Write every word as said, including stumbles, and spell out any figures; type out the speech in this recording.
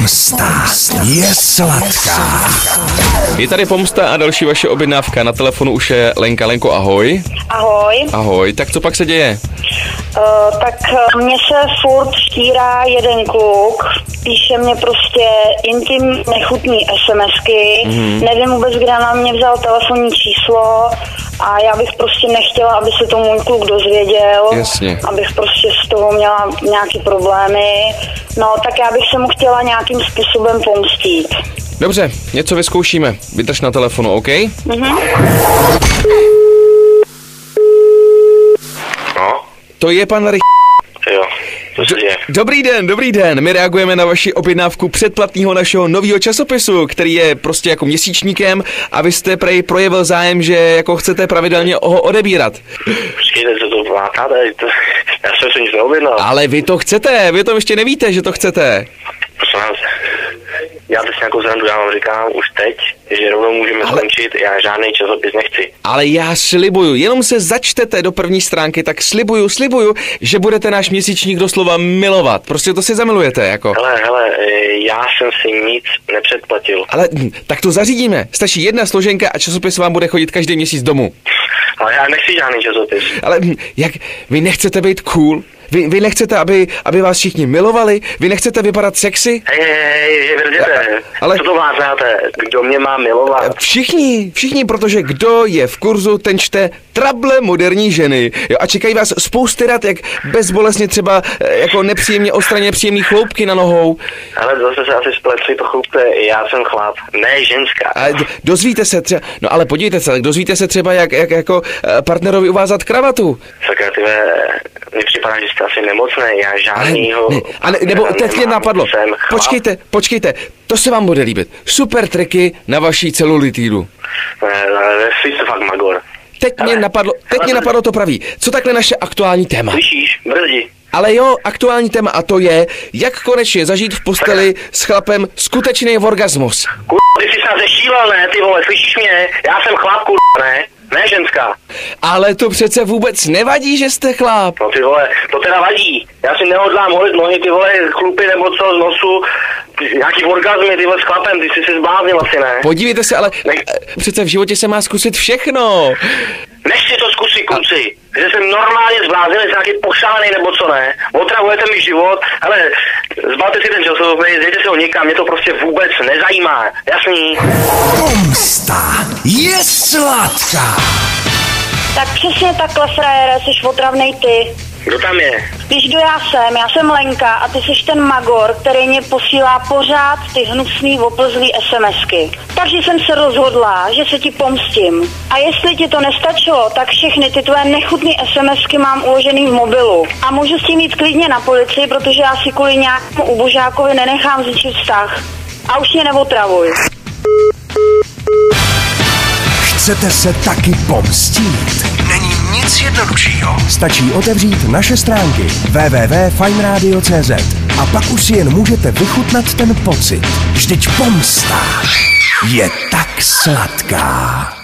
Pomsta je sladká. Je tady pomsta a další vaše objednávka. Na telefonu už je Lenka. Lenko, ahoj. Ahoj. Ahoj, tak co pak se děje? Uh, tak mně se furt štírá jeden kluk, píše mě prostě intimní, nechutný SMSky, mm. nevím vůbec, kde na mě vzal telefonní číslo a já bych prostě nechtěla, aby se to můj kluk dozvěděl, Jasně. abych prostě z toho měla nějaký problémy, no tak já bych se mu chtěla nějakým způsobem pomstít. Dobře, něco vyzkoušíme. Vydrž na telefonu, OK? Mhm. No, To je pan Rych... jo, to se děje. Dobrý den, dobrý den. My reagujeme na vaši objednávku předplatného našeho nového časopisu, který je prostě jako měsíčníkem a vy jste prej projevil zájem, že jako chcete pravidelně ho odebírat. Počkejte, co to mátáte, to, já jsem se nic neobjednal. Ale vy to chcete, vy to ještě nevíte, že to chcete. Prosím vás, já teď nějakou zrandu, já vám říkám už teď, že rovnou můžeme Ale- skončit, já žádný časopis nechci. Ale já slibuju, jenom se začtete do první stránky, tak slibuju, slibuju, že budete náš měsíčník doslova milovat. Prostě to si zamilujete, jako. Hele, hele, e, já jsem si nic nepředplatil. Ale hm, tak to zařídíme. Stačí jedna složenka a časopis vám bude chodit každý měsíc domů. Ale já nechci žádný časopis. Ale hm, jak, vy nechcete být cool? Vy, vy nechcete, aby, aby vás všichni milovali? Vy nechcete vypadat sexy? Hej, hej, hej, vrděte, Ale- co to vláznáte, kdo mě má milovat? Všichni, všichni, protože kdo je v kurzu, ten čte Trable moderní ženy. Jo, a čekají vás spousty rad, jak bezbolestně třeba eh, jako nepříjemně odstraně příjemný chloupky na nohou. Ale zase se asi spletři, pochopte, já jsem chlap, ne ženská. A d- dozvíte se třeba, no ale podívejte se, tak dozvíte se třeba, jak, jak jako eh, partnerovi uvázat kravatu. Sakra, tyhle, mi připadá, že jste asi nemocný, já žádnýho... Ne, a ne, nebo nemám, teď mě napadlo, jsem chlap. počkejte, počkejte, to se vám bude líbit. Super triky na vaší celulitídu. Ne, ale jsi to fakt magor. Teď mě Ale- napadlo, teď ale- mě napadlo to pravý. Co takhle naše aktuální téma? Slyšíš, brzdi. Ale jo, aktuální téma a to je, jak konečně zažít v posteli s chlapem skutečný orgasmus. Kur... ty jsi snad zešílel, ne, ty vole, slyšíš mě? Já jsem chlap, kur... ne? Ne ženská. Ale to přece vůbec nevadí, že jste chlap. No ty vole, to teda vadí. Já si nehodlám holit nohy, ty vole, chlupy nebo co z nosu. Nějaký orgazmy, ty vole, s chlapem, ty jsi se zbláznil asi, ne? Podívejte se, ale Ne. eh, přece v životě se má zkusit všechno. Než si to zkusí, kluci. Že jsem normálně zbláznil, jsem nějaký pošálený nebo co, ne? Otravujete mi život, ale zbalte si ten časopis, dejte si ho někam, mě to prostě vůbec nezajímá. Jasný? Pomsta je sladká. Tak přesně takhle, frajere, jsi otravnej ty. Kdo tam je? Víš, kdo já jsem? Já jsem Lenka a ty jsi ten magor, který mě posílá pořád ty hnusný, oplzlý SMSky. Takže jsem se rozhodla, že se ti pomstím. A jestli ti to nestačilo, tak všechny ty tvoje nechutný SMSky mám uložený v mobilu. A můžu s tím jít klidně na policii, protože já si kvůli nějakému ubožákovi nenechám zničit vztah. A už mě neotravuj. Chcete se taky pomstít? Není nic jednoduššího. Stačí otevřít naše stránky w w w tečka fajn radio tečka c z a pak už si jen můžete vychutnat ten pocit. Vždyť pomsta je tak sladká.